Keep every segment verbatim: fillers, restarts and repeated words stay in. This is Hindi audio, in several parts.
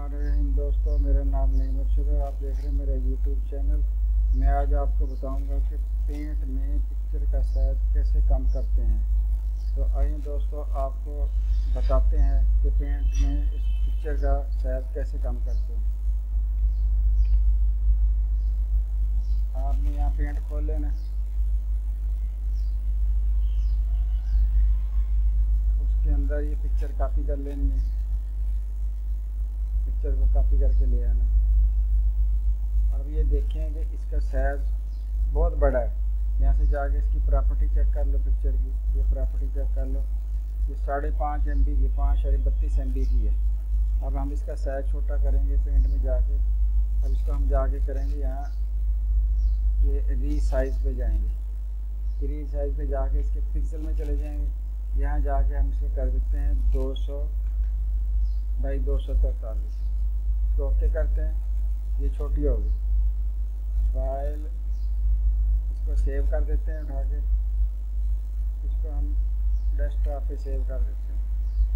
बिस्मिल्लाहिर्रहमानिर्रहीम। दोस्तों, मेरा नाम नईम अरशद है। आप देख रहे हैं मेरा यूट्यूब चैनल। मैं आज आपको बताऊंगा कि पेंट में पिक्चर का साइज कैसे कम करते हैं। तो आइए दोस्तों, आपको बताते हैं कि पेंट में इस पिक्चर का साइज कैसे कम करते हैं। आपने यहाँ पेंट खोल लेना, उसके अंदर ये पिक्चर कॉपी कर लेनी है। पिक्चर को कॉपी करके ले आना। अब ये देखें कि इसका साइज़ बहुत बड़ा है। यहाँ से जाके इसकी प्रॉपर्टी चेक कर लो, पिक्चर की ये प्रॉपर्टी चेक कर लो। ये साढ़े पाँच एम बी की पाँच साढ़े बत्तीस एम बी की है। अब हम इसका साइज़ छोटा करेंगे पेंट में जाके। अब इसको हम जाके करेंगे यहाँ ये री साइज़ पे जाएंगे। री साइज़ पे जाके इसके पिक्सल में चले जाएंगे। यहाँ जाके हम इसको कर देते हैं दो सौ बाई दो सौ तरतालीस। तो ओके करते हैं, ये छोटी होगी फाइल। इसको सेव कर देते हैं उठा के। इसको हम डेस्कटॉप पे सेव कर देते हैं।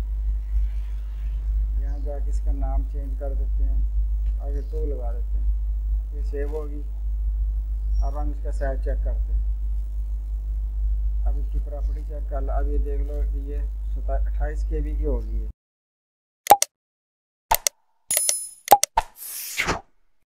यहाँ जाके इसका नाम चेंज कर देते हैं, आगे टू लगा देते हैं। ये सेव होगी। अब हम इसका साइज चेक करते हैं। अब इसकी प्रॉपर्टी चेक कर लो। अब ये देख लो कि ये अट्ठाईस के बी की होगी।